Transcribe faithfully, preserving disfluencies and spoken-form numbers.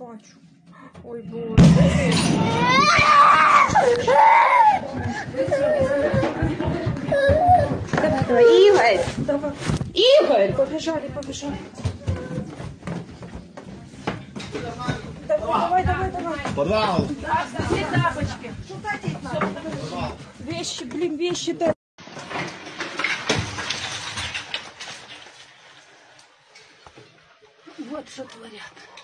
бачу. Ой, Боже. Давай, давай, Игорь. Давай. Игорь, побежали, побежали. Давай, давай, давай. Подвал. Где тапочки? Вещи, блин, вещи, да. Вот что творят.